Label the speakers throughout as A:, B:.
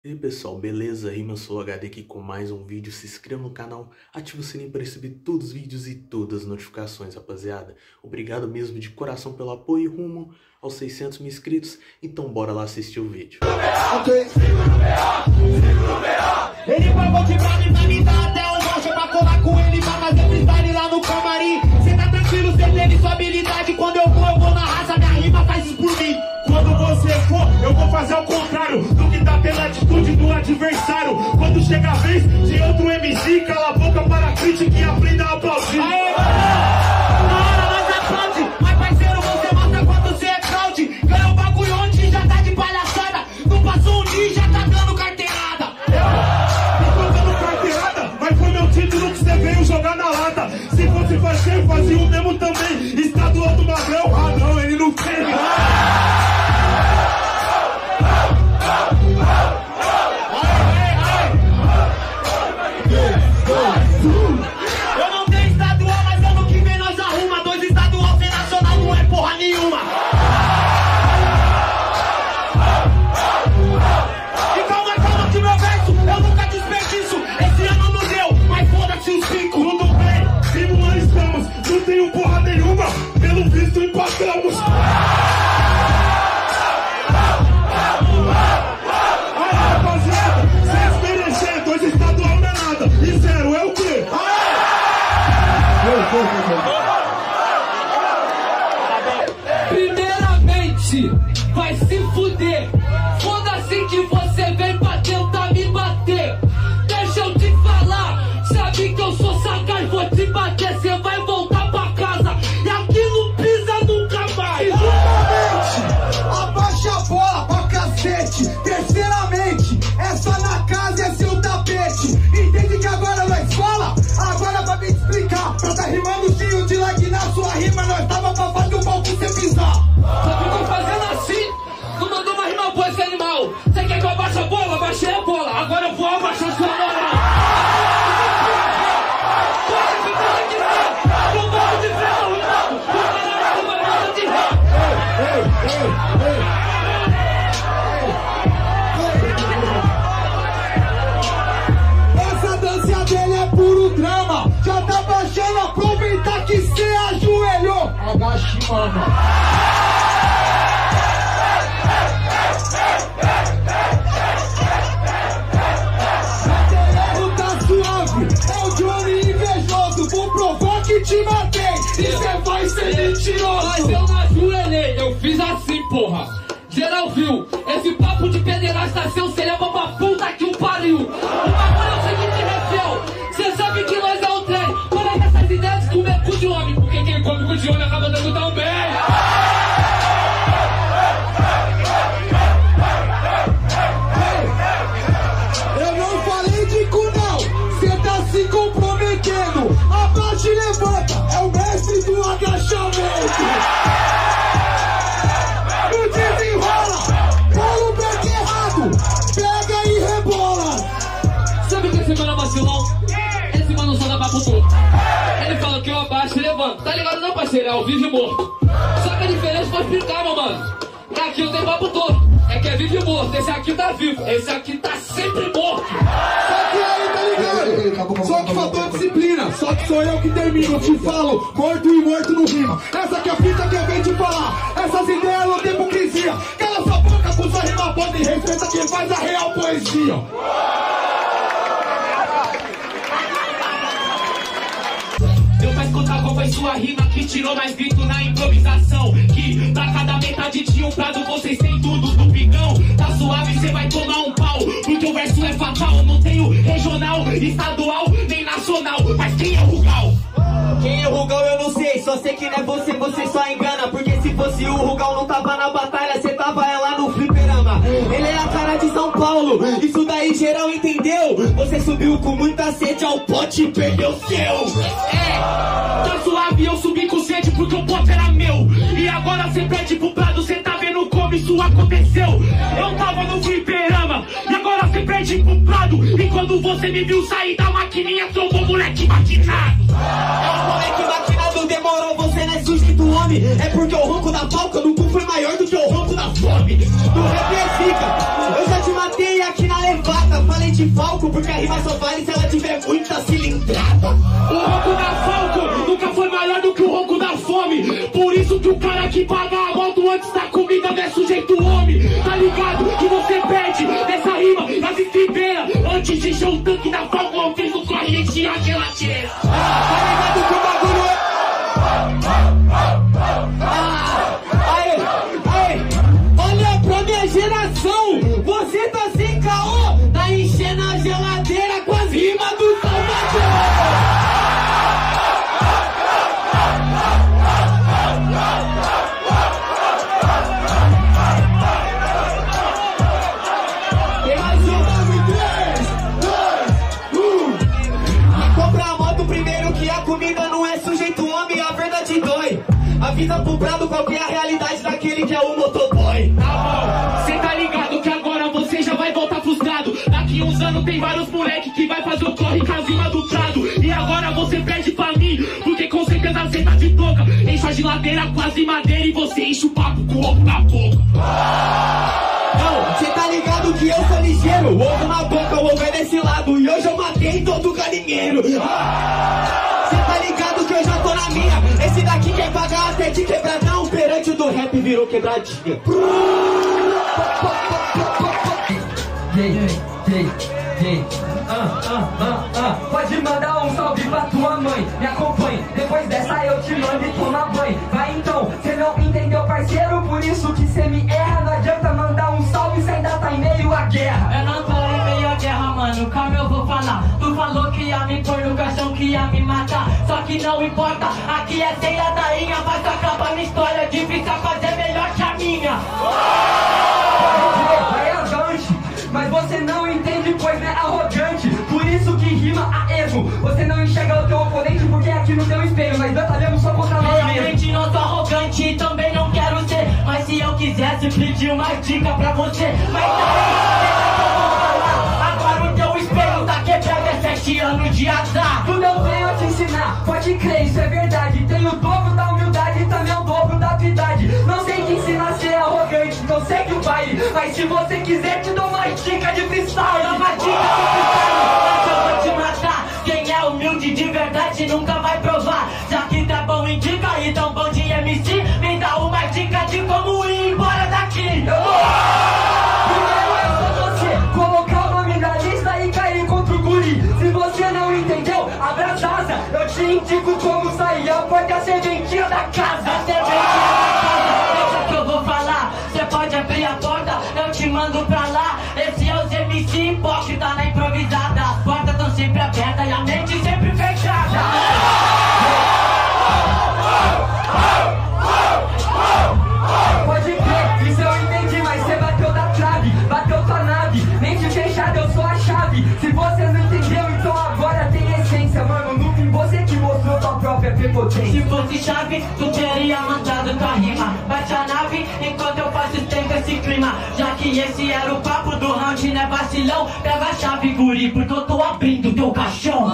A: E aí pessoal, beleza? Rima, eu sou o HD aqui com mais um vídeo. Se inscreva no canal, ative o sininho para receber todos os vídeos e todas as notificações, rapaziada. Obrigado mesmo de coração pelo apoio rumo aos 600 mil inscritos. Então bora lá assistir o vídeo.
B: Ele vai motivar me dar até um rocha pra colar com ele, pra fazer freestyle lá no camarim. Cê tá tranquilo, cê teve sua habilidade. Quando eu vou na raça, minha rima faz isso por mim. Quando você for, eu vou fazer o contrário do que tá pela atitude do adversário. Quando chega a vez de outro MC, cala a boca para a crítica e aprenda a aplaudir. Aê, na hora nós aplaude, mas parceiro, você mostra quanto você é fraude. Ganha o bagulho onde já tá de palhaçada. Não passou um dia e já tá dando carteirada. Tô dando carteirada, mas foi meu título que você veio jogar na lata. Se fosse fazer, fazia o mesmo também. Estadual do Magrão, ah não, ele não teve. Eu não tenho estadual, mas ano que vem nós arruma. 2 estadual sem nacional não é porra nenhuma. E calma que meu verso eu nunca desperdiço. Esse ano não deu, mas foda-se os 5. Tudo bem, e não estamos, não tenho porra nenhuma. Pelo visto empatamos.
C: Primeiramente, vai se fuder. Foda-se que você vem pra tentar me bater. Deixa eu te falar, sabe que eu sou sagaz, vou te bater, cê vai voltar pra casa. E aqui não pisa nunca mais.
D: Segundamente, abaixa a bola pra cacete. Terceiramente, é só na casa e é seu tapete. Entende que agora nós fala? Agora pra me explicar. Pra tá rimando cheio de like na sua rima, nós tava pra fazer o pau pra você pisar.
C: Só que eu tô fazendo assim, não mandou uma rima boa esse animal. Você quer que eu abaixe a bola? Abaixei a bola, agora eu vou abaixar sua moral. Pode ficar aqui, não vou de ferro, não. O caralho vai mandar de
D: Essa dança dele é puro drama. Já tá baixando, aproveitar que cê ajoelhou. Agache, mano. É o Johnny invejoso, vou provar que te matei. E cê vai ser mentiroso.
C: Mas eu não ajoelhei, eu fiz assim, porra. Geral viu, esse papo de pederasta seu, cê leva pra puta que o pariu. O bagulho é o seguinte, Rafael, cê sabe que nós é o trem. Para essas ideias de comer cu de homem, porque quem come cu de homem acaba dando tão bem.
D: Eu não falei de cu não, cê tá se comprometendo. Abaixa e levanta, é o mestre do agachamento. Não desenrola, bola o pé errado, pega e rebola.
C: Sabe que esse mano é vacilão? Esse mano só dá papo todo. Ele fala que eu abaixo e levanto. Tá ligado não, parceiro? É ao vivo e morto. Só que a diferença pra explicar, meu mano. É aqui eu tenho papo todo. É que é vivo e morto. Esse aqui tá vivo. Esse aqui tá sempre morto.
D: Só que aí, tá ligado? Só que faltou disciplina. Só que sou eu que termino. Eu te falo, morto e morto no rima. Essa que é a fita que eu venho te falar. Essas ideias não tem hipocrisia. Cala sua boca, puxa a rima pode e respeita quem faz a real poesia.
B: Deu pra escutar qual foi sua rima que tirou mais grito na improvisação. Que pra cada metade de um prado vocês têm tudo do pigão. Tá suave, cê vai tomar um pau, porque o verso é fatal. Não tenho regional, estadual, nem nacional. Mas quem é o Rugal?
E: Quem é o Rugal eu não sei, só sei que não é você, você só engana. Porque se fosse o Rugal não tava na batalha, cê tava lá no fliperama. Ele é a cara de São Paulo, isso daí geral entendeu. Você subiu com muita sede ao pote e perdeu o seu.
B: Tá suave, eu subi com sede porque o pote era meu. E agora cê pede pro prado, cê tá vendo como isso aconteceu. Eu tava no fliperama, e agora cê pede pro prado. E quando você me viu sair da maquininha, trombou moleque maquinado.
E: É um moleque maquinado, demorou, você não é susto do homem. É porque o ronco da palca no cu foi maior do que o ronco da fome. Do rap é zica, eu já te matei aqui na levada. Falco, porque a rima só vale se ela tiver muita cilindrada.
C: O ronco da Falco nunca foi maior do que o ronco da fome. Por isso que o cara que paga a moto antes da comida não é sujeito homem. Tá ligado que você perde nessa rima nas estribeiras. Antes de encher o tanque da Falco, eu fiz o corre e enchi a geladeira.
E: Tá ligado que o bagulho é... Olha pra minha geração, você tá sem caô, tá enchendo a geladeira com as rimas do Salvador. Tem mais uma, 3, 2, 1. Compra a moto primeiro que a comida não é sujeito homem, a verdade dói. Avisa pro Prado qual que é a realidade daquele que é o motoboy.
C: Tá bom, cê tá ligado que agora você já vai voltar frustrado. Daqui uns anos tem vários moleque que vai fazer o corre com a rima do Prado. E agora você perde pra mim, porque com certeza cê tá de toca. Enche a geladeira com as rimadeiras e você enche o papo com o ovo na boca.
E: Não, cê tá ligado que eu sou ligeiro. Ovo na boca, o ovo é desse lado. E hoje eu matei todo galinheiro. Cê tá ligado que eu já tô na minha. Esse daqui quer pagar até de quebradão. Perante o do rap virou quebradinha.
F: Pode mandar um salve pra tua mãe. Me acompanhe, depois dessa eu te mando e toma banho. Vai então, cê não entendeu, parceiro. Por isso que cê me erra. Não adianta mandar um salve, cê ainda tá em meio à guerra.
G: Eu não tô em meio à guerra, mano, calma, eu vou falar. Tu falou que ia me pôr no caixão, que ia me matar. Só que não importa, aqui é sem ladainha. Mas acaba minha história, difícil fazer melhor que a minha.
F: Vai avante, mas você não entende, pois não é arrogante. Por isso que rima a erro. Você não enxerga o teu oponente porque aqui no teu espelho nós batalhamos só contra nós mesmos.
G: Realmente não sou arrogante e também não quero ser. Mas se eu quisesse pedir uma dica pra você. Mas agora o teu espelho tá quebrado, é 7 anos de azar.
F: Tudo eu venho te ensinar, pode crer, isso é verdade. Tenho o dobro da humildade e também o dobro da piedade. Não sei te ensinar a ser arrogante, não segue o baile. Mas se você quiser te dou uma dica de freestyle.
G: Dá uma dica de freestyle, mas eu vou te matar. Quem é humilde de verdade nunca vai provar. Já que tá bom em dica e tão bom de MC, me dá uma dica de como ir embora daqui.
F: Primeiro é só você colocar o nome na lista e cair contra o guri. Se você não entendeu, abra as asas. Eu te indico como sair, a porta é a serventia da casa.
G: A serventia da casa, deixa que eu vou falar. Cê pode abrir a porta, eu te mando pra lá. Esse é os MC hipócrita na improvisada. As portas tão sempre abertas e a mente sempre fechada.
F: Pode crer, isso eu entendi, mas você bateu da trave, bateu tua nave, mente fechada, eu sou a chave. Se você não entendeu, então agora tem essência, mano. No fim você que mostrou tua própria prepotência.
G: Se fosse chave, tu teria mandado tua rima. Bate a nave enquanto eu faço tempo esse clima. Já que esse era o papo do round, né vacilão? Pega a chave, guri, porque eu tô abrindo teu caixão.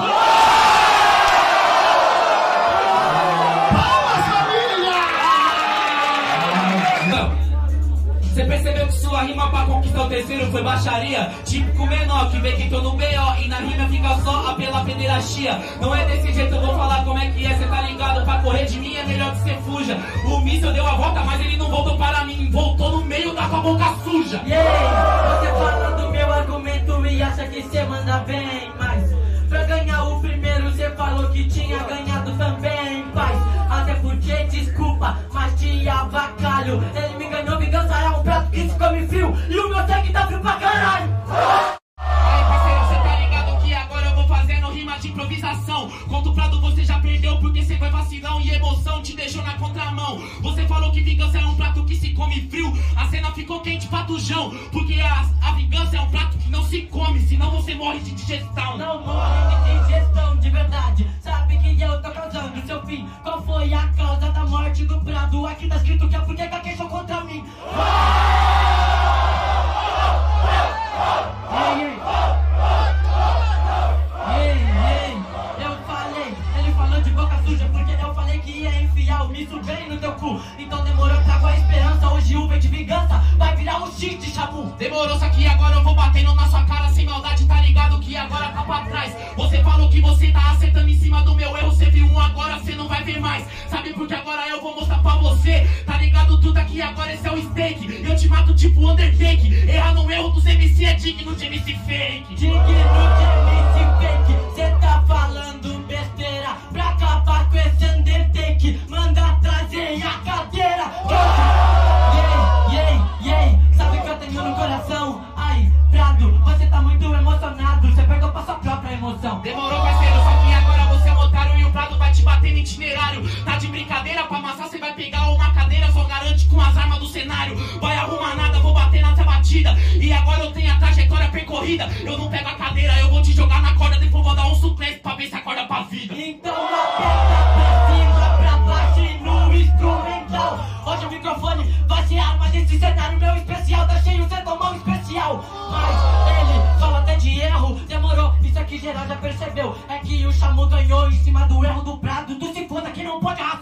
C: Você percebeu que sua rima pra conquistar o terceiro foi baixaria? Típico menor que vê que tô no B.O. e na rima fica só pela pederastia. Não é desse jeito, eu vou falar como é que é. Cê tá ligado? Pra correr de mim é melhor que cê fuja. O míssil deu a volta, mas ele não voltou para mim. Voltou no meio da tua boca suja.
G: Yeah, você fala do meu argumento e acha que cê manda bem. Mas pra ganhar o primeiro cê falou que tinha ganhado também, pai. Até porque, desculpa, mas te avacalho. Ele me enganou, vingança é um prato que se come frio. E o meu tanque tá frio pra caralho.
C: Aí, parceiro, cê tá ligado que agora eu vou fazendo rima de improvisação. Contra o Prado você já perdeu porque cê foi vacilão e emoção te deixou na contramão. Você falou que vingança é um prato que se come frio. A cena ficou quente pra tujão, porque a vingança é um prato que não se come, senão você morre de digestão.
G: Não morre de digestão, de verdade. Sabe que eu tô causando seu fim. Qual foi a causa da morte do Prado? Aqui tá escrito que é porque gaguejou contra mim. Ei, eu falei, ele falou de boca suja porque eu falei que ia enfiar o misto bem no teu cu. Então demorou, trago a esperança, hoje o V de vingança vai virar um X de chabu.
C: Demorou, só que agora eu vou batendo na sua cara sem maldade, tá ligado?
B: cima do meu erro, cê viu um agora, cê não vai ver mais. Sabe porque agora eu vou mostrar pra você. Tá ligado tudo aqui, agora esse é o steak. Eu te mato tipo Undertake. Errar no erro dos MC é digno de MC fake.
G: Digno de MC fake. Cê tá falando besteira pra acabar com esse Undertake. Manda trazer a cadeira. Sabe que eu tenho no coração? Ai, Prado, você tá muito emocionado. Você perdeu pra sua própria emoção.
B: Demorou, parceiro, só que agora você é um otário e o Prado vai te bater no itinerário. Tá de brincadeira, pra amassar cê vai pegar uma cadeira. Só garante com as armas do cenário. Vai arrumar nada, vou bater nessa batida. E agora eu tenho a trajetória percorrida. Eu não pego a cadeira, eu vou te jogar na corda. Depois vou dar um suplex pra ver se acorda pra vida.
G: Então aperta pra cima, pra baixo e no instrumental. Hoje o microfone vai ser arma desse cenário meu especial. Tá cheio, cê tomou um especial. Mas ele fala até de erro. Demorou, isso aqui geral já percebeu. É que o Chamu ganhou em cima do erro do Prado. Tu se foda que não pode arrasar.